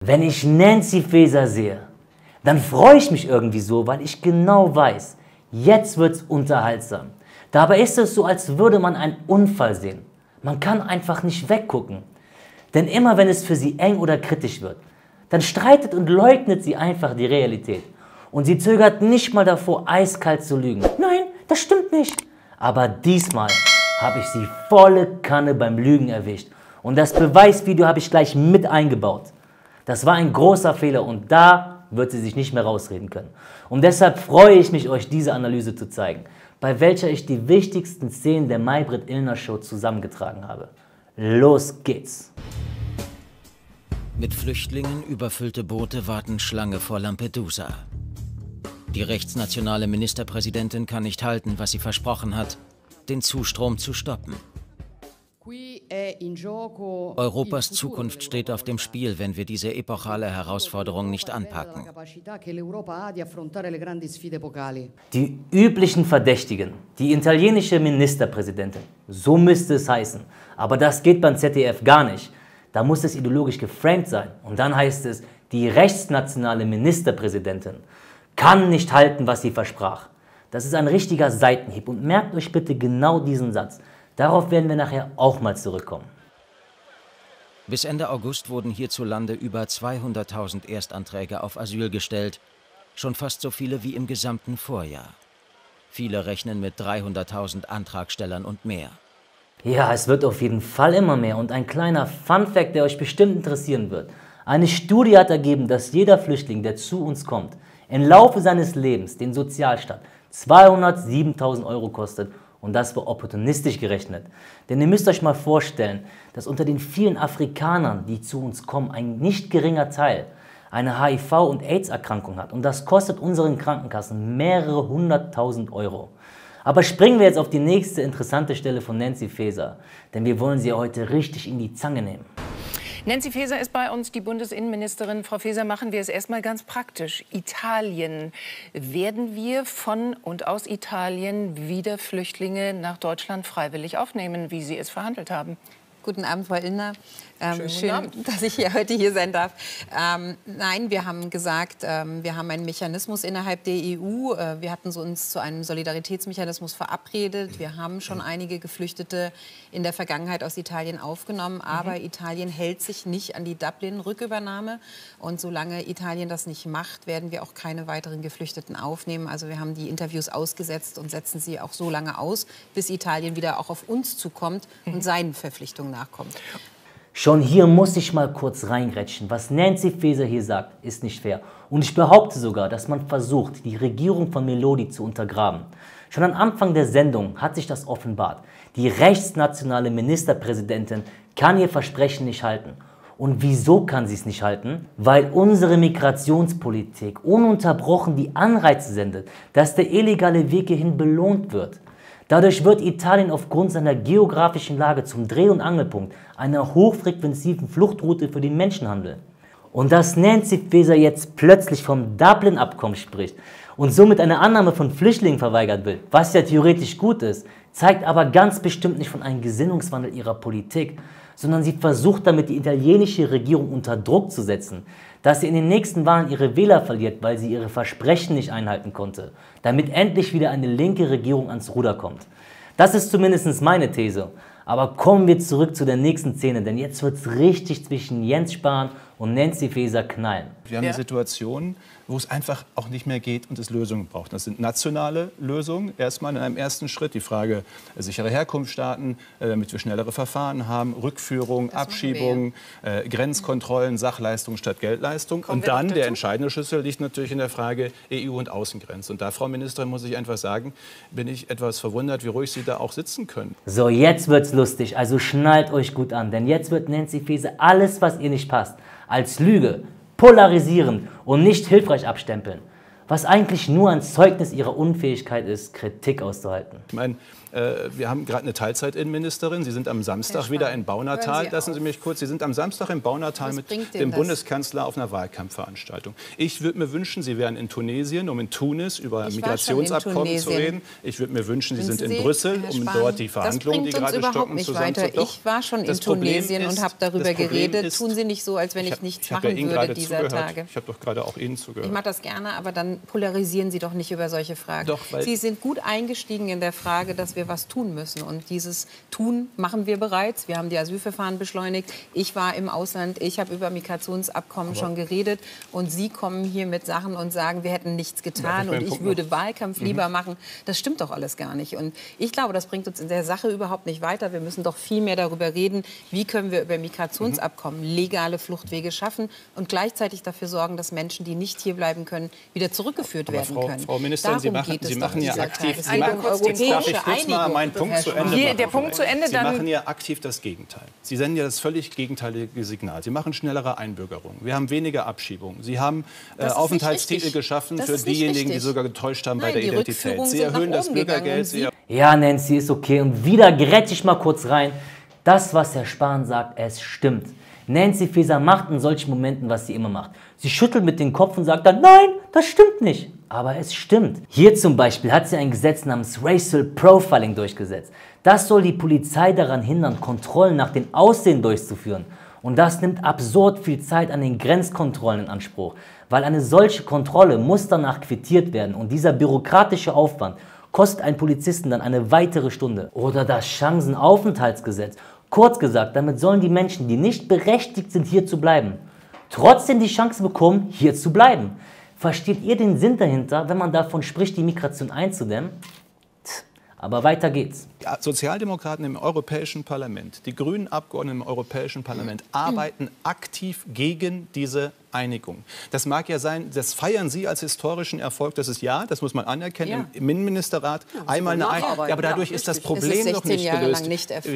Wenn ich Nancy Faeser sehe, dann freue ich mich irgendwie so, weil ich genau weiß, jetzt wird's unterhaltsam. Dabei ist es so, als würde man einen Unfall sehen. Man kann einfach nicht weggucken. Denn immer wenn es für sie eng oder kritisch wird, dann streitet und leugnet sie einfach die Realität. Und sie zögert nicht mal davor, eiskalt zu lügen. Nein, das stimmt nicht. Aber diesmal habe ich sie volle Kanne beim Lügen erwischt. Und das Beweisvideo habe ich gleich mit eingebaut. Das war ein großer Fehler und da wird sie sich nicht mehr rausreden können. Und deshalb freue ich mich, euch diese Analyse zu zeigen, bei welcher ich die wichtigsten Szenen der Maybrit Illner Show zusammengetragen habe. Los geht's! Mit Flüchtlingen überfüllte Boote warten Schlange vor Lampedusa. Die rechtsnationale Ministerpräsidentin kann nicht halten, was sie versprochen hat, den Zustrom zu stoppen. Europas Zukunft steht auf dem Spiel, wenn wir diese epochale Herausforderung nicht anpacken. Die üblichen Verdächtigen, die italienische Ministerpräsidentin, so müsste es heißen. Aber das geht beim ZDF gar nicht. Da muss es ideologisch geframed sein. Und dann heißt es, die rechtsnationale Ministerpräsidentin kann nicht halten, was sie versprach. Das ist ein richtiger Seitenhieb und merkt euch bitte genau diesen Satz. Darauf werden wir nachher auch mal zurückkommen. Bis Ende August wurden hierzulande über 200.000 Erstanträge auf Asyl gestellt, schon fast so viele wie im gesamten Vorjahr. Viele rechnen mit 300.000 Antragstellern und mehr. Ja, es wird auf jeden Fall immer mehr und ein kleiner Funfact, der euch bestimmt interessieren wird. Eine Studie hat ergeben, dass jeder Flüchtling, der zu uns kommt, im Laufe seines Lebens den Sozialstaat 207.000 € kostet. Und das war opportunistisch gerechnet. Denn ihr müsst euch mal vorstellen, dass unter den vielen Afrikanern, die zu uns kommen, ein nicht geringer Teil eine HIV- und AIDS-Erkrankung hat. Und das kostet unseren Krankenkassen mehrere 100.000 €. Aber springen wir jetzt auf die nächste interessante Stelle von Nancy Faeser. Denn wir wollen sie heute richtig in die Zange nehmen. Nancy Faeser ist bei uns, die Bundesinnenministerin. Frau Faeser, machen wir es erstmal ganz praktisch. Italien. Werden wir von und aus Italien wieder Flüchtlinge nach Deutschland freiwillig aufnehmen, wie Sie es verhandelt haben? Guten Abend, Frau Illner. Schön, dass ich heute hier sein darf. Nein, wir haben gesagt, wir haben einen Mechanismus innerhalb der EU. Wir hatten uns zu einem Solidaritätsmechanismus verabredet. Wir haben schon einige Geflüchtete in der Vergangenheit aus Italien aufgenommen. Aber Italien hält sich nicht an die Dublin-Rückübernahme. Und solange Italien das nicht macht, werden wir auch keine weiteren Geflüchteten aufnehmen. Also wir haben die Interviews ausgesetzt und setzen sie auch so lange aus, bis Italien wieder auch auf uns zukommt und seinen Verpflichtungen nachkommt. Schon hier muss ich mal kurz reingrätschen. Was Nancy Faeser hier sagt, ist nicht fair. Und ich behaupte sogar, dass man versucht, die Regierung von Meloni zu untergraben. Schon am Anfang der Sendung hat sich das offenbart. Die rechtsnationale Ministerpräsidentin kann ihr Versprechen nicht halten. Und wieso kann sie es nicht halten? Weil unsere Migrationspolitik ununterbrochen die Anreize sendet, dass der illegale Weg hierhin belohnt wird. Dadurch wird Italien aufgrund seiner geografischen Lage zum Dreh- und Angelpunkt einer hochfrequentiven Fluchtroute für den Menschenhandel. Und dass Nancy Faeser jetzt plötzlich vom Dublin-Abkommen spricht und somit eine Annahme von Flüchtlingen verweigert wird, was ja theoretisch gut ist, zeigt aber ganz bestimmt nicht von einem Gesinnungswandel ihrer Politik, sondern sie versucht damit, die italienische Regierung unter Druck zu setzen, dass sie in den nächsten Wahlen ihre Wähler verliert, weil sie ihre Versprechen nicht einhalten konnte, damit endlich wieder eine linke Regierung ans Ruder kommt. Das ist zumindest meine These. Aber kommen wir zurück zu der nächsten Szene, denn jetzt wird es richtig zwischen Jens Spahn und Nancy Faeser knallen. Wir haben eine Situation, wo es einfach auch nicht mehr geht und es Lösungen braucht. Das sind nationale Lösungen, erstmal in einem ersten Schritt. Die Frage sichere Herkunftsstaaten, damit wir schnellere Verfahren haben, Rückführung, Abschiebung, Grenzkontrollen, Sachleistung statt Geldleistung. Und dann, der entscheidende Schlüssel liegt natürlich in der Frage EU- und Außengrenze. Und da, Frau Ministerin, muss ich einfach sagen, bin ich etwas verwundert, wie ruhig Sie da auch sitzen können. So, jetzt wird's lustig, also schnallt euch gut an, denn jetzt wird Nancy Faeser alles, was ihr nicht passt, als Lüge, polarisierend und nicht hilfreich abstempeln. was eigentlich nur ein Zeugnis ihrer Unfähigkeit ist, Kritik auszuhalten. Ich meine, wir haben gerade eine Teilzeitinnenministerin. Sie sind am Samstag wieder in Baunatal. Lassen Sie mich kurz. Sie sind am Samstag in Baunatal mit dem Bundeskanzler auf einer Wahlkampfveranstaltung. Ich würde mir wünschen, Sie wären in Tunesien, um in Tunis über Migrationsabkommen zu reden. Ich würde mir wünschen, Sie sind in Brüssel, um dort die Verhandlungen, die gerade stocken, zusammenzuführen. Ich war schon in Tunesien und habe darüber geredet. Tun Sie nicht so, als wenn ich nichts machen würde dieser Tage. Ich habe doch gerade auch Ihnen zugehört. Ich mache das gerne, aber dann polarisieren Sie doch nicht über solche Fragen. Doch, Sie sind gut eingestiegen in der Frage, dass wir was tun müssen. Und dieses Tun machen wir bereits. Wir haben die Asylverfahren beschleunigt. Ich war im Ausland. Ich habe über Migrationsabkommen schon geredet. Und Sie kommen hier mit Sachen und sagen, wir hätten nichts getan und ich würde Wahlkampf lieber machen. Das stimmt doch alles gar nicht. Und ich glaube, das bringt uns in der Sache überhaupt nicht weiter. Wir müssen doch viel mehr darüber reden, wie können wir über Migrationsabkommen legale Fluchtwege schaffen und gleichzeitig dafür sorgen, dass Menschen, die nicht hier bleiben können, wieder zurückgeführt werden können. Frau Ministerin, Sie machen ja aktiv. Sie machen ja aktiv das Gegenteil. Sie senden ja das völlig gegenteilige Signal. Sie machen schnellere Einbürgerung. Wir haben weniger Abschiebungen. Sie haben Aufenthaltstitel geschaffen für diejenigen, die sogar getäuscht haben bei der Identität. Sie erhöhen das Bürgergeld. Ja, Nancy, ist okay. Und wieder grätsche ich mal kurz rein. Das, was Herr Spahn sagt, es stimmt. Nancy Faeser macht in solchen Momenten, was sie immer macht. Sie schüttelt mit dem Kopf und sagt dann, nein, das stimmt nicht. Aber es stimmt. Hier zum Beispiel hat sie ein Gesetz namens Racial Profiling durchgesetzt. Das soll die Polizei daran hindern, Kontrollen nach dem Aussehen durchzuführen. Und das nimmt absurd viel Zeit an den Grenzkontrollen in Anspruch. Weil eine solche Kontrolle muss danach quittiert werden. Und dieser bürokratische Aufwand kostet einen Polizisten dann eine weitere Stunde. Oder das Chancenaufenthaltsgesetz. Kurz gesagt, damit sollen die Menschen, die nicht berechtigt sind, hier zu bleiben, trotzdem die Chance bekommen, hier zu bleiben. Versteht ihr den Sinn dahinter, wenn man davon spricht, die Migration einzudämmen? Aber weiter geht's. Die Sozialdemokraten im Europäischen Parlament, die grünen Abgeordneten im Europäischen Parlament arbeiten aktiv gegen diese Einigung. Das mag ja sein, das feiern Sie als historischen Erfolg, das ist das muss man anerkennen, im Innenministerrat einmal eine Einigung. Ja, aber dadurch ist das Problem noch nicht gelöst.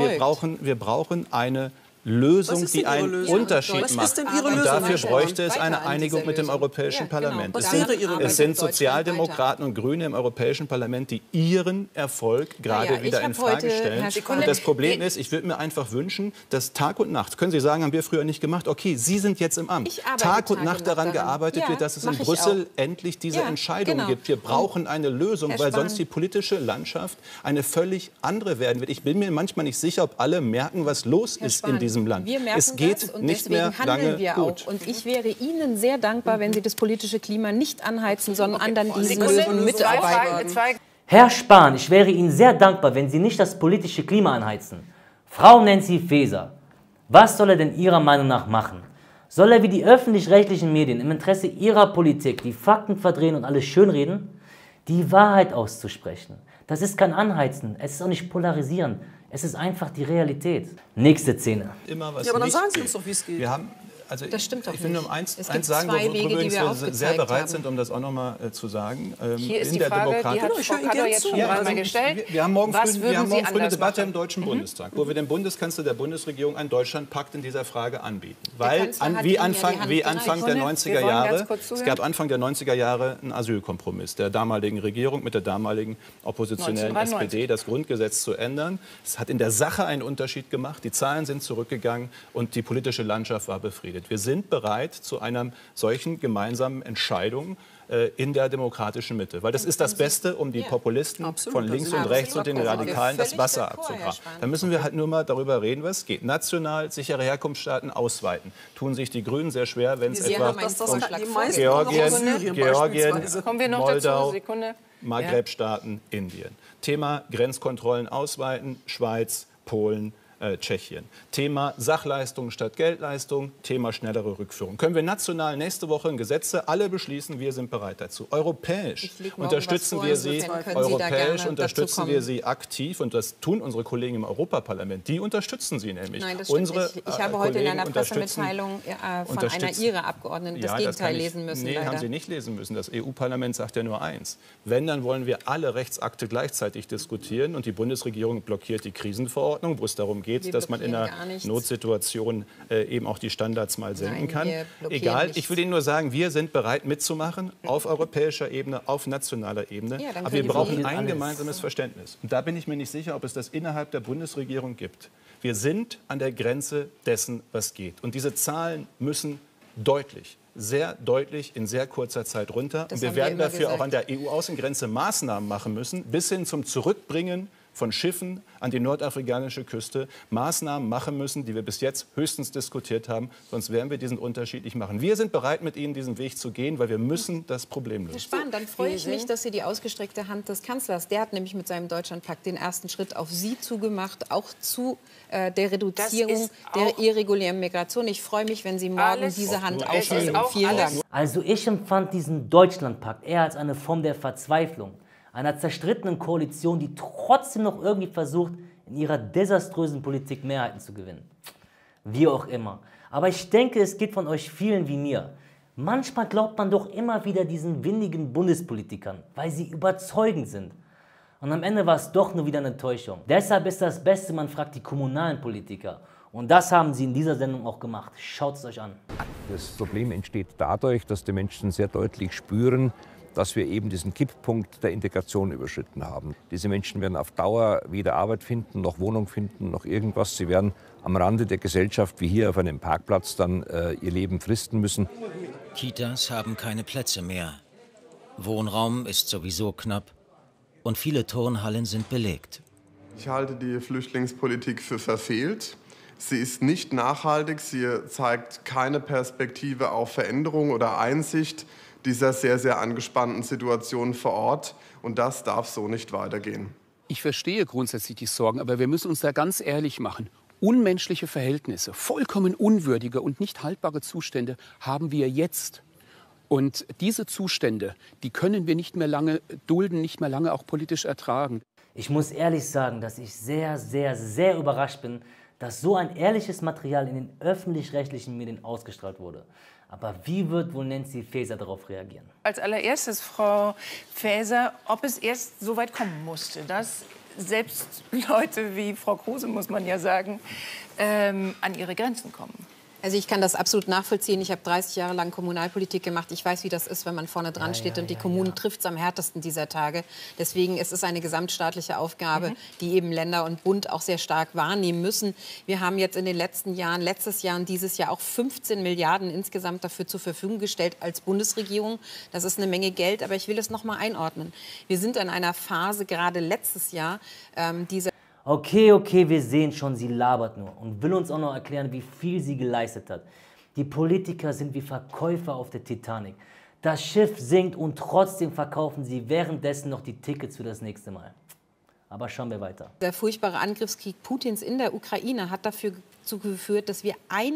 Wir brauchen eine Lösung, die einen Unterschied macht. Und dafür bräuchte es eine Einigung mit dem Europäischen Parlament. Es sind Sozialdemokraten und Grüne im Europäischen Parlament, die ihren Erfolg gerade wieder in Frage stellen. Und das Problem ist, ich würde mir einfach wünschen, dass Tag und Nacht, können Sie sagen, haben wir früher nicht gemacht, okay, Sie sind jetzt im Amt, Tag und Nacht daran gearbeitet wird, dass es in Brüssel endlich diese Entscheidung gibt. Wir brauchen eine Lösung, weil sonst die politische Landschaft eine völlig andere werden wird. Ich bin mir manchmal nicht sicher, ob alle merken, was los ist in diesem Land. Wir merken es geht das und nicht deswegen mehr lange wir gut. auch. Und ich wäre Ihnen sehr dankbar, wenn Sie das politische Klima nicht anheizen, sondern an diesen Lösungen mitarbeiten. Herr Spahn, ich wäre Ihnen sehr dankbar, wenn Sie nicht das politische Klima anheizen. Frau Nancy Faeser, was soll er denn Ihrer Meinung nach machen? Soll er wie die öffentlich-rechtlichen Medien im Interesse Ihrer Politik die Fakten verdrehen und alles schönreden? Die Wahrheit auszusprechen. Das ist kein Anheizen, es ist auch nicht polarisieren. Es ist einfach die Realität. Nächste Szene. Immer was aber dann sagen Sie uns doch, wie es geht. Wir haben, also Das stimmt doch ich will nur nicht. eins Es gibt sagen, zwei wo Wege, übrigens die wir wir sehr bereit aufgezeigt sind, um das auch noch mal zu sagen. Hier ist in die der Frage, die Demokratie- hat Frau Kador jetzt schon mal gestellt. Wir haben morgen Was früh würden Sie eine anders Debatte machen? im Deutschen Bundestag, wo wir dem Bundeskanzler der Bundesregierung einen Deutschlandpakt in dieser Frage anbieten. Weil Kanzler hat wie Ihnen ja Anfang, die Hand wie Anfang der gereicht. 90er Wir wollen ganz Jahre, kurz es zuhören. gab Anfang der 90er Jahre einen Asylkompromiss der damaligen Regierung mit der damaligen oppositionellen 1993. SPD, das Grundgesetz zu ändern. Es hat in der Sache einen Unterschied gemacht. Die Zahlen sind zurückgegangen und die politische Landschaft war befriedet. Wir sind bereit zu einer solchen gemeinsamen Entscheidung in der demokratischen Mitte. Weil das ist das Beste, um die Populisten von links und rechts und den Radikalen das Wasser abzugraben. Da müssen wir halt nur mal darüber reden, was geht. National sichere Herkunftsstaaten ausweiten. Tun sich die Grünen sehr schwer, wenn es etwa um Georgien, Kommen wir noch Moldau, dazu? Sekunde. Maghreb-Staaten, Indien. Thema Grenzkontrollen ausweiten, Schweiz, Polen, Tschechien. Thema Sachleistung statt Geldleistung, Thema schnellere Rückführung. Können wir national nächste Woche in Gesetze alle beschließen, wir sind bereit dazu. Europäisch unterstützen wir sie, aktiv und das tun unsere Kollegen im Europaparlament. Die unterstützen sie nämlich. Nein, das stimmt nicht. Ich habe heute in einer Pressemitteilung von einer Ihrer Abgeordneten das Gegenteil lesen müssen. Nee, haben Sie nicht lesen müssen. Das EU-Parlament sagt ja nur eins. Wenn, dann wollen wir alle Rechtsakte gleichzeitig diskutieren und die Bundesregierung blockiert die Krisenverordnung, wo es darum geht, geht es, dass man in einer Notsituation eben auch die Standards mal senken kann. Egal, ich will Ihnen nur sagen, wir sind bereit mitzumachen, auf europäischer Ebene, auf nationaler Ebene. Ja, aber wir brauchen ein gemeinsames Verständnis. Und da bin ich mir nicht sicher, ob es das innerhalb der Bundesregierung gibt. Wir sind an der Grenze dessen, was geht. Und diese Zahlen müssen deutlich, sehr deutlich in sehr kurzer Zeit runter. Und wir werden dafür auch an der EU-Außengrenze Maßnahmen machen müssen, bis hin zum Zurückbringen von Schiffen an die nordafrikanische Küste, Maßnahmen machen müssen, die wir bis jetzt höchstens diskutiert haben. Sonst werden wir diesen Unterschied nicht machen. Wir sind bereit, mit Ihnen diesen Weg zu gehen, weil wir müssen das Problem lösen. Herr Spahn, dann freue ich mich, dass Sie die ausgestreckte Hand des Kanzlers, der hat nämlich mit seinem Deutschlandpakt den ersten Schritt auf Sie zugemacht, auch zu der Reduzierung der irregulären Migration. Ich freue mich, wenn Sie morgen diese Hand aufnehmen. Vielen Dank. Also ich empfand diesen Deutschlandpakt eher als eine Form der Verzweiflung einer zerstrittenen Koalition, die trotzdem noch irgendwie versucht, in ihrer desaströsen Politik Mehrheiten zu gewinnen. Wie auch immer. Aber ich denke, es geht von euch vielen wie mir. Manchmal glaubt man doch immer wieder diesen windigen Bundespolitikern, weil sie überzeugend sind. Und am Ende war es doch nur wieder eine Enttäuschung. Deshalb ist das Beste, man fragt die kommunalen Politiker. Und das haben sie in dieser Sendung auch gemacht. Schaut es euch an. Das Problem entsteht dadurch, dass die Menschen sehr deutlich spüren, dass wir eben diesen Kipppunkt der Integration überschritten haben. Diese Menschen werden auf Dauer weder Arbeit finden, noch Wohnung finden, noch irgendwas. Sie werden am Rande der Gesellschaft, wie hier auf einem Parkplatz, dann ihr Leben fristen müssen. Kitas haben keine Plätze mehr. Wohnraum ist sowieso knapp. Und viele Turnhallen sind belegt. Ich halte die Flüchtlingspolitik für verfehlt. Sie ist nicht nachhaltig. Sie zeigt keine Perspektive auf Veränderung oder Einsicht dieser sehr, sehr angespannten Situation vor Ort. Und das darf so nicht weitergehen. Ich verstehe grundsätzlich die Sorgen, aber wir müssen uns da ganz ehrlich machen. Unmenschliche Verhältnisse, vollkommen unwürdige und nicht haltbare Zustände haben wir jetzt. Und diese Zustände, die können wir nicht mehr lange dulden, nicht mehr lange auch politisch ertragen. Ich muss ehrlich sagen, dass ich sehr, sehr, sehr überrascht bin, dass so ein ehrliches Material in den öffentlich-rechtlichen Medien ausgestrahlt wurde. Aber wie wird wohl Nancy Faeser darauf reagieren? Als allererstes, Frau Faeser, ob es erst so weit kommen musste, dass selbst Leute wie Frau Kruse, muss man ja sagen, an ihre Grenzen kommen. Also ich kann das absolut nachvollziehen. Ich habe 30 Jahre lang Kommunalpolitik gemacht. Ich weiß, wie das ist, wenn man vorne dran steht und die Kommunen trifft es am härtesten dieser Tage. Deswegen ist es eine gesamtstaatliche Aufgabe, die eben Länder und Bund auch sehr stark wahrnehmen müssen. Wir haben jetzt in den letzten Jahren, letztes Jahr und dieses Jahr auch 15 Milliarden insgesamt dafür zur Verfügung gestellt als Bundesregierung. Das ist eine Menge Geld, aber ich will es noch mal einordnen. Wir sind in einer Phase, gerade letztes Jahr, dieser... Okay, wir sehen schon, sie labert nur und will uns auch noch erklären, wie viel sie geleistet hat. Die Politiker sind wie Verkäufer auf der Titanic. Das Schiff sinkt und trotzdem verkaufen sie währenddessen noch die Tickets für das nächste Mal. Aber schauen wir weiter. Der furchtbare Angriffskrieg Putins in der Ukraine hat dafür geführt, dass wir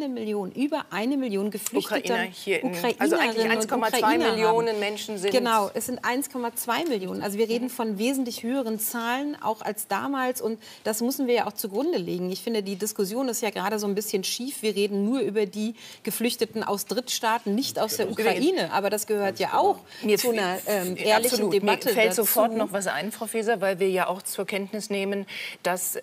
über 1 Million Geflüchtete also eigentlich 1,2 Millionen Menschen sind. Genau, es sind 1,2 Millionen. Also wir reden von wesentlich höheren Zahlen, auch als damals. Und das müssen wir ja auch zugrunde legen. Ich finde, die Diskussion ist ja gerade so ein bisschen schief. Wir reden nur über die Geflüchteten aus Drittstaaten, nicht aus der Ukraine. Aber das gehört ja auch zu einer ehrlichen Debatte. Mir fällt sofort noch was ein, Frau Faeser, weil wir ja auch zur Kenntnis nehmen, dass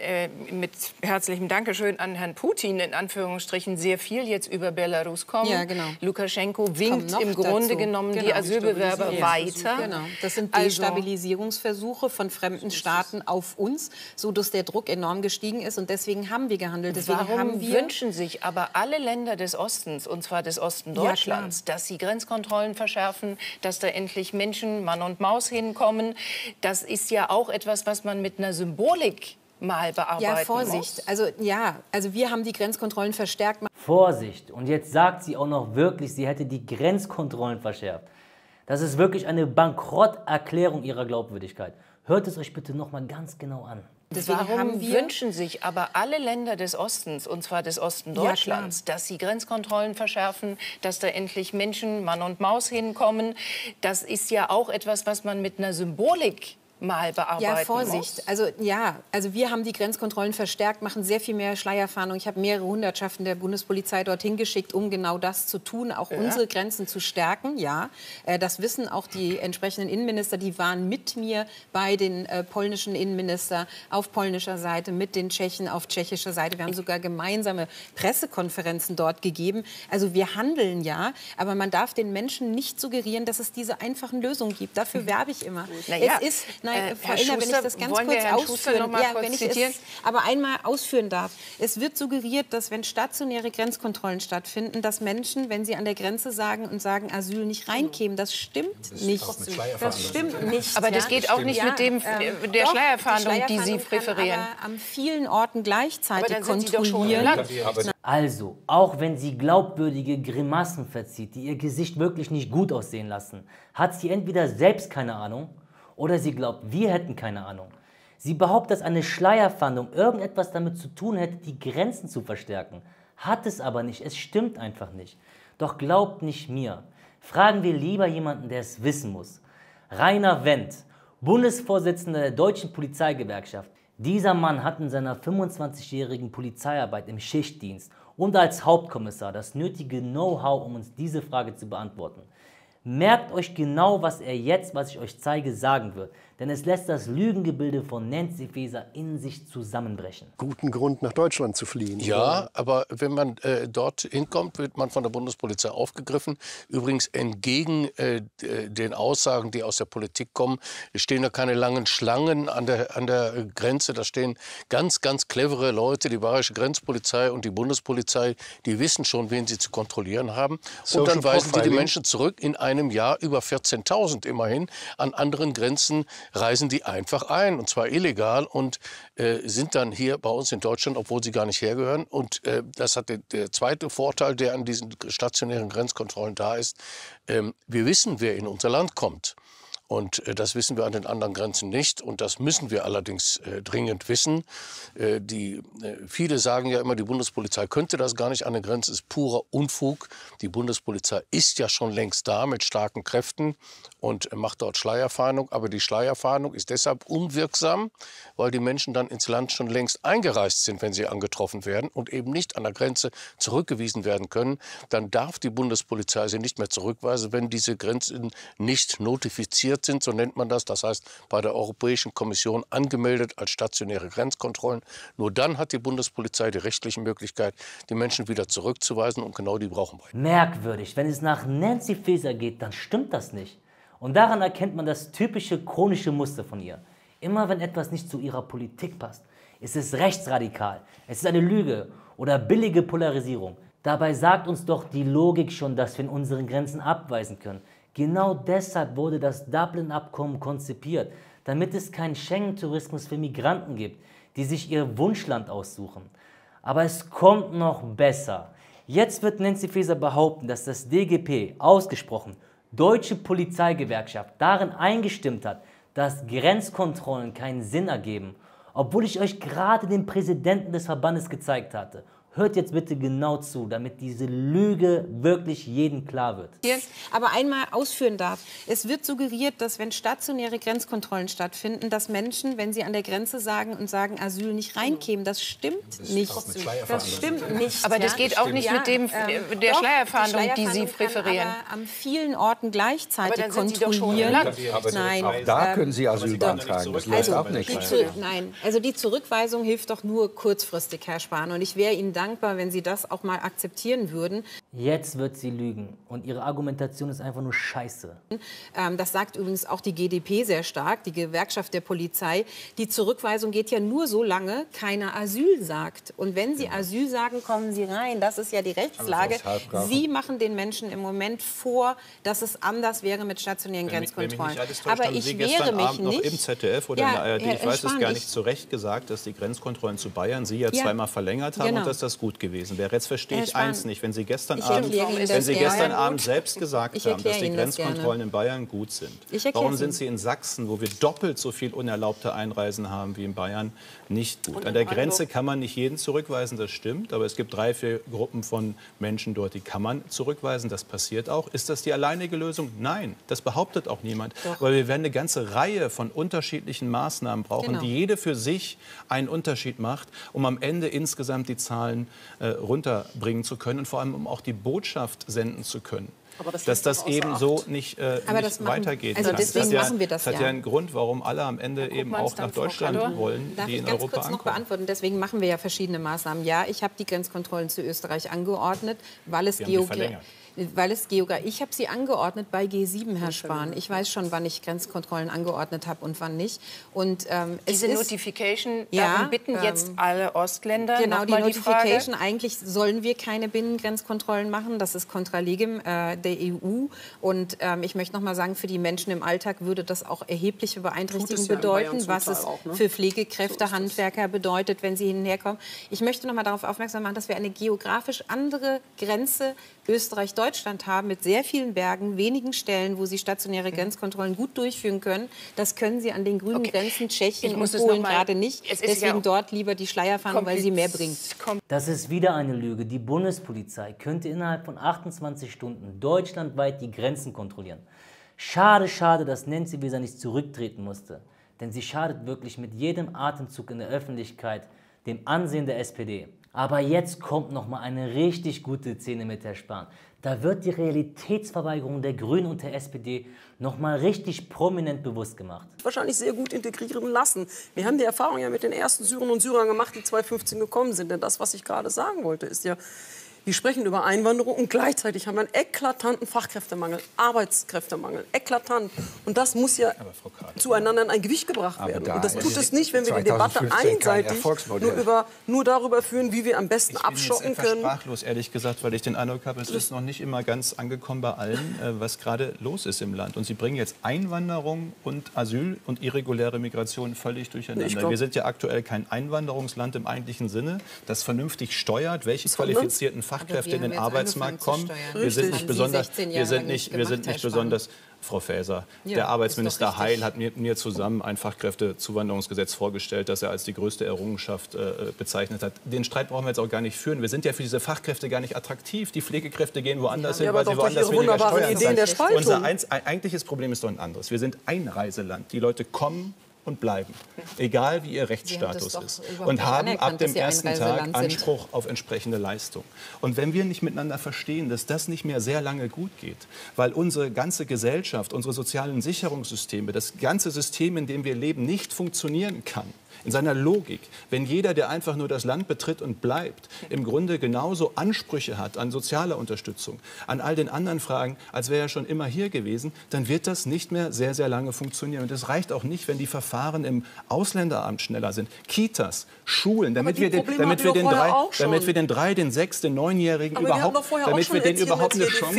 mit herzlichem Dankeschön an Herrn Putin in Anführungsstrichen sehr viel jetzt über Belarus kommt. Ja, genau. Lukaschenko winkt im Grunde genommen die Asylbewerber weiter. Genau. Das sind Destabilisierungsversuche von fremden Staaten auf uns, so dass der Druck enorm gestiegen ist. Und deswegen haben wir gehandelt. Warum wünschen sich aber alle Länder des Ostens, und zwar des Osten Deutschlands, dass sie Grenzkontrollen verschärfen, dass da endlich Menschen, Mann und Maus hinkommen? Das ist ja auch etwas, was man mit einer Symbolik mal bearbeiten muss. Ja, Vorsicht. Also wir haben die Grenzkontrollen verstärkt. Vorsicht. Und jetzt sagt sie auch noch wirklich, sie hätte die Grenzkontrollen verschärft. Das ist wirklich eine Bankrotterklärung ihrer Glaubwürdigkeit. Hört es euch bitte noch mal ganz genau an. Warum wünschen sich aber alle Länder des Ostens, und zwar des Osten Deutschlands, dass sie Grenzkontrollen verschärfen, dass da endlich Menschen, Mann und Maus hinkommen? Das ist ja auch etwas, was man mit einer Symbolik mal bearbeiten Ja, Vorsicht. muss? Also wir haben die Grenzkontrollen verstärkt, machen sehr viel mehr Schleierfahndung. Ich habe mehrere Hundertschaften der Bundespolizei dorthin geschickt, um genau das zu tun, auch unsere Grenzen zu stärken. Ja, das wissen auch die entsprechenden Innenminister. Die waren mit mir bei den polnischen Innenministern auf polnischer Seite, mit den Tschechen auf tschechischer Seite. Wir haben sogar gemeinsame Pressekonferenzen dort gegeben. Also wir handeln ja, aber man darf den Menschen nicht suggerieren, dass es diese einfachen Lösungen gibt. Dafür werbe ich immer. Naja, Es ist, Frau Herr Illner, wenn ich Schuster, das ganz wollen wir kurz Herrn Schuster noch ausführen, mal kurz wenn ich zitieren? es aber einmal ausführen darf. Es wird suggeriert, dass wenn stationäre Grenzkontrollen stattfinden, dass Menschen, wenn sie an der Grenze sagen Asyl nicht reinkämen. Das stimmt nicht. Das stimmt nicht. Aber das geht auch nicht mit dem, der Doch, Schleierfahndung, die Sie Schleierfahndung präferieren. kann aber an vielen Orten gleichzeitig Aber dann sind Sie doch schon im kontrollieren. Land. Also, auch wenn sie glaubwürdige Grimassen verzieht, die ihr Gesicht wirklich nicht gut aussehen lassen, hat sie entweder selbst keine Ahnung oder sie glaubt, wir hätten keine Ahnung. Sie behauptet, dass eine Schleierfahndung irgendetwas damit zu tun hätte, die Grenzen zu verstärken. Hat es aber nicht, es stimmt einfach nicht. Doch glaubt nicht mir. Fragen wir lieber jemanden, der es wissen muss. Rainer Wendt, Bundesvorsitzender der Deutschen Polizeigewerkschaft. Dieser Mann hat in seiner 25-jährigen Polizeiarbeit im Schichtdienst und als Hauptkommissar das nötige Know-how, um uns diese Frage zu beantworten. Merkt euch genau, was er jetzt, was ich euch zeige, sagen wird, denn es lässt das Lügengebilde von Nancy Faeser in sich zusammenbrechen. Guten Grund, nach Deutschland zu fliehen. Ja, aber wenn man dort hinkommt, wird man von der Bundespolizei aufgegriffen. Übrigens entgegen den Aussagen, die aus der Politik kommen, stehen da keine langen Schlangen an der Grenze. Da stehen ganz, ganz clevere Leute, die Bayerische Grenzpolizei und die Bundespolizei, die wissen schon, wen sie zu kontrollieren haben. Und dann weisen die Menschen zurück. In einem Jahr über 14.000 immerhin. An anderen Grenzen reisen die einfach ein, und zwar illegal, und sind dann hier bei uns in Deutschland, obwohl sie gar nicht hergehören. Und das hat der zweite Vorteil, der an diesen stationären Grenzkontrollen da ist. Wir wissen, wer in unser Land kommt. Und das wissen wir an den anderen Grenzen nicht. Und das müssen wir allerdings dringend wissen. Viele sagen ja immer, die Bundespolizei könnte das gar nicht an der Grenze. Das ist purer Unfug. Die Bundespolizei ist ja schon längst da mit starken Kräften und macht dort Schleierfahndung. Aber die Schleierfahndung ist deshalb unwirksam, weil die Menschen dann ins Land schon längst eingereist sind, wenn sie angetroffen werden und eben nicht an der Grenze zurückgewiesen werden können. Dann darf die Bundespolizei sie nicht mehr zurückweisen, wenn diese Grenzen nicht notifiziert sind, so nennt man das. Das heißt, bei der Europäischen Kommission angemeldet als stationäre Grenzkontrollen. Nur dann hat die Bundespolizei die rechtliche Möglichkeit, die Menschen wieder zurückzuweisen, und genau die brauchen wir. Merkwürdig, wenn es nach Nancy Faeser geht, dann stimmt das nicht. Und daran erkennt man das typische chronische Muster von ihr. Immer wenn etwas nicht zu ihrer Politik passt, ist es rechtsradikal, es ist eine Lüge oder billige Polarisierung. Dabei sagt uns doch die Logik schon, dass wir in unseren Grenzen abweisen können. Genau deshalb wurde das Dublin-Abkommen konzipiert, damit es keinen Schengen-Tourismus für Migranten gibt, die sich ihr Wunschland aussuchen. Aber es kommt noch besser. Jetzt wird Nancy Faeser behaupten, dass das DGP, ausgesprochen Deutsche Polizeigewerkschaft, darin eingestimmt hat, dass Grenzkontrollen keinen Sinn ergeben, obwohl ich euch gerade den Präsidenten des Verbandes gezeigt hatte. Hört jetzt bitte genau zu, damit diese Lüge wirklich jedem klar wird. Aber einmal ausführen darf. Es wird suggeriert, dass wenn stationäre Grenzkontrollen stattfinden, dass Menschen, wenn sie an der Grenze sagen Asyl nicht reinkämen. Das stimmt nicht. Das stimmt nicht. Aber das geht auch nicht mit dem, der Schleierfahndung, die Sie präferieren. Aber an vielen Orten gleichzeitig aber dann sind Sie doch schon im kontrollieren. Land. Nein. Auch da können Sie Asyl beantragen. Das läuft auch nicht. Nein, also die Zurückweisung hilft doch nur kurzfristig, Herr Spahn. Und ich wäre Ihnen dankbar, wenn Sie das auch mal akzeptieren würden. Jetzt wird sie lügen und ihre Argumentation ist einfach nur scheiße. Das sagt übrigens auch die GdP sehr stark, die Gewerkschaft der Polizei. Die Zurückweisung geht ja nur so lange, keiner Asyl sagt. Und wenn Sie Asyl sagen, kommen Sie rein. Das ist ja die Rechtslage. Sie machen den Menschen im Moment vor, dass es anders wäre mit stationären Grenzkontrollen. Aber ich wehre mich nicht. Noch im ZDF oder in der ARD, ich weiß es gar nicht, zu Recht gesagt, dass die Grenzkontrollen zu Bayern Sie ja zweimal verlängert haben und dass das das gut gewesen wäre. Jetzt verstehe ich eins nicht, wenn Sie gestern Abend Abend selbst gesagt haben, dass die Grenzkontrollen in Bayern gut sind. Warum sind sie in Sachsen, wo wir doppelt so viel unerlaubte Einreisen haben wie in Bayern, nicht gut? An der Grenze kann man nicht jeden zurückweisen, das stimmt, aber es gibt 3, 4 Gruppen von Menschen dort, die kann man zurückweisen, das passiert auch. Ist das die alleinige Lösung? Nein, das behauptet auch niemand. Doch. Weil wir werden eine ganze Reihe von unterschiedlichen Maßnahmen brauchen, die jede für sich einen Unterschied macht, um am Ende insgesamt die Zahlen runterbringen zu können und vor allem um auch die Botschaft senden zu können. Dass das eben so nicht weitergeht. Also deswegen machen wir das hat ja einen Grund, warum alle am Ende eben auch nach Deutschland wollen, die in Europa ankommen. Darf ich ganz kurz noch beantworten? Deswegen machen wir ja verschiedene Maßnahmen. Ja, ich habe die Grenzkontrollen zu Österreich angeordnet, weil es ich habe sie angeordnet bei G7, Herr Spahn. Ich weiß schon, wann ich Grenzkontrollen angeordnet habe und wann nicht. Und diese Notification, darum bitten jetzt alle Ostländer. Genau, die Notification. Eigentlich sollen wir keine Binnengrenzkontrollen machen. Das ist contra legem der EU. Und ich möchte noch mal sagen, für die Menschen im Alltag würde das auch erhebliche Beeinträchtigungen bedeuten, was es für Pflegekräfte, Handwerker bedeutet, wenn sie hierher Ich möchte noch mal darauf aufmerksam machen, dass wir eine geografisch andere Grenze Österreich-Deutschland haben, mit sehr vielen Bergen, wenigen Stellen, wo sie stationäre Grenzkontrollen gut durchführen können. Das können sie an den grünen Grenzen Tschechien und Polen gerade nicht. Deswegen dort lieber die Schleierfahndung, weil sie mehr bringt. Das ist wieder eine Lüge. Die Bundespolizei könnte innerhalb von 28 Stunden deutschlandweit die Grenzen kontrollieren. Schade, schade, dass Nancy Faeser nicht zurücktreten musste. Denn sie schadet wirklich mit jedem Atemzug in der Öffentlichkeit dem Ansehen der SPD. Aber jetzt kommt noch mal eine richtig gute Szene mit Herrn Spahn. Da wird die Realitätsverweigerung der Grünen und der SPD noch mal richtig prominent bewusst gemacht. Wahrscheinlich sehr gut integrieren lassen. Wir haben die Erfahrung ja mit den ersten Syrern und Syrern gemacht, die 2015 gekommen sind. Denn das, was ich gerade sagen wollte, ist ja, wir sprechen über Einwanderung und gleichzeitig haben wir einen eklatanten Fachkräftemangel, Arbeitskräftemangel, eklatant. Und das muss ja zueinander in ein Gewicht gebracht werden. Und das tut es nicht, wenn wir die Debatte einseitig nur darüber führen, wie wir am besten abschotten können. Ich bin jetzt sprachlos, ehrlich gesagt, weil ich den Eindruck habe, es ist noch nicht immer ganz angekommen bei allen, was gerade los ist im Land. Und Sie bringen jetzt Einwanderung und Asyl und irreguläre Migration völlig durcheinander. Wir sind ja aktuell kein Einwanderungsland im eigentlichen Sinne, das vernünftig steuert, welche qualifizierten Fachkräfte in den Arbeitsmarkt kommen. Wir sind nicht besonders, Frau Faeser, der Arbeitsminister Heil hat mir zusammen ein Fachkräftezuwanderungsgesetz vorgestellt, das er als die größte Errungenschaft bezeichnet hat. Den Streit brauchen wir jetzt auch gar nicht führen. Wir sind ja für diese Fachkräfte gar nicht attraktiv. Die Pflegekräfte gehen woanders hin, weil sie woanders weniger Steuern zahlen. Unser eigentliches Problem ist doch ein anderes. Wir sind Einreiseland. Die Leute kommen und bleiben, egal wie ihr Rechtsstatus ist, und haben ab dem ersten Tag Anspruch auf entsprechende Leistung. Und wenn wir nicht miteinander verstehen, dass das nicht mehr sehr lange gut geht, weil unsere ganze Gesellschaft, unsere sozialen Sicherungssysteme, das ganze System, in dem wir leben, nicht funktionieren kann, in seiner Logik, wenn jeder, der einfach nur das Land betritt und bleibt, im Grunde genauso Ansprüche hat an soziale Unterstützung, an all den anderen Fragen, als wäre er schon immer hier gewesen, dann wird das nicht mehr sehr, sehr lange funktionieren. Und es reicht auch nicht, wenn die Verfahren im Ausländeramt schneller sind. Kitas, Schulen, damit wir den 3-, den 6-, den 9-Jährigen damit wir denen überhaupt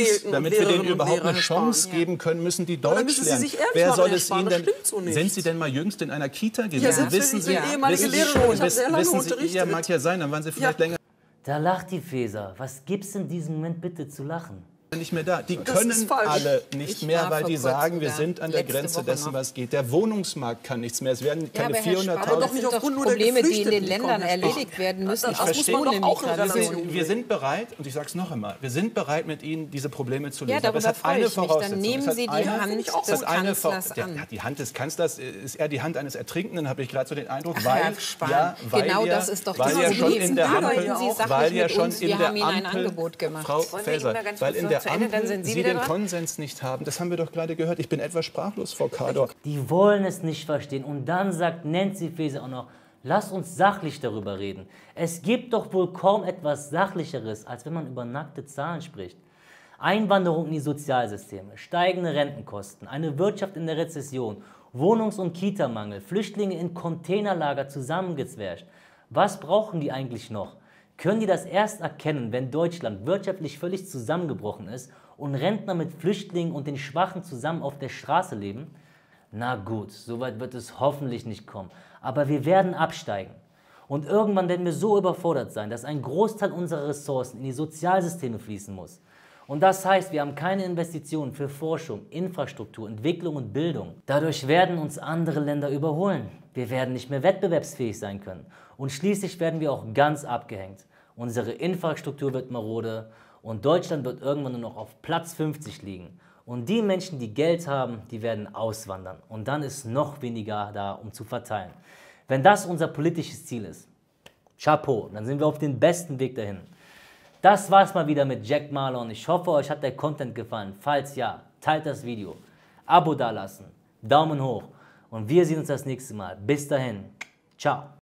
eine Chance geben können, müssen die Deutsch lernen. Wer soll es ihnen denn? Sind Sie denn mal jüngst in einer Kita gewesen? Wissen Sie, ehemalige Lehrerin, ich habe sehr lange unterrichtet. Ja, mag ja sein, dann waren Sie vielleicht länger. Da lacht die Faeser. Was gibt's in diesem Moment bitte zu lachen? Nicht mehr da. Die können alle nicht mehr, weil die sagen, wir sind an der Grenze dessen, was geht. Der Wohnungsmarkt kann nichts mehr. Es werden keine 400.000... Das sind doch Probleme, die in den Ländern erledigt werden müssen. Ich verstehe. Wir sind bereit, und ich sage es noch einmal, wir sind bereit, mit Ihnen diese Probleme zu lösen. Ja, darüber freue ich mich. Dann nehmen Sie die Hand des Kanzlers an. Die Hand des Kanzlers ist eher die Hand eines Ertrinkenden, habe ich gerade so den Eindruck. Genau das ist doch das Problem. Weil ja schon in der Ampel... ein Angebot gemacht. Frau Faeser, weil in der Ampel Sie den Konsens nicht haben. Das haben wir doch gerade gehört. Ich bin etwas sprachlos, Frau Kador. Die wollen es nicht verstehen. Und dann sagt Nancy Faeser auch noch, lass uns sachlich darüber reden. Es gibt doch wohl kaum etwas Sachlicheres, als wenn man über nackte Zahlen spricht. Einwanderung in die Sozialsysteme, steigende Rentenkosten, eine Wirtschaft in der Rezession, Wohnungs- und Kitamangel, Flüchtlinge in Containerlager zusammengezwärscht. Was brauchen die eigentlich noch? Können die das erst erkennen, wenn Deutschland wirtschaftlich völlig zusammengebrochen ist und Rentner mit Flüchtlingen und den Schwachen zusammen auf der Straße leben? Na gut, soweit wird es hoffentlich nicht kommen. Aber wir werden absteigen. Und irgendwann werden wir so überfordert sein, dass ein Großteil unserer Ressourcen in die Sozialsysteme fließen muss. Und das heißt, wir haben keine Investitionen für Forschung, Infrastruktur, Entwicklung und Bildung. Dadurch werden uns andere Länder überholen. Wir werden nicht mehr wettbewerbsfähig sein können. Und schließlich werden wir auch ganz abgehängt. Unsere Infrastruktur wird marode und Deutschland wird irgendwann nur noch auf Platz 50 liegen. Und die Menschen, die Geld haben, die werden auswandern. Und dann ist noch weniger da, um zu verteilen. Wenn das unser politisches Ziel ist, Chapeau, dann sind wir auf dem besten Weg dahin. Das war's mal wieder mit Jack Marlon. Ich hoffe, euch hat der Content gefallen. Falls ja, teilt das Video, Abo dalassen, Daumen hoch und wir sehen uns das nächste Mal. Bis dahin, ciao.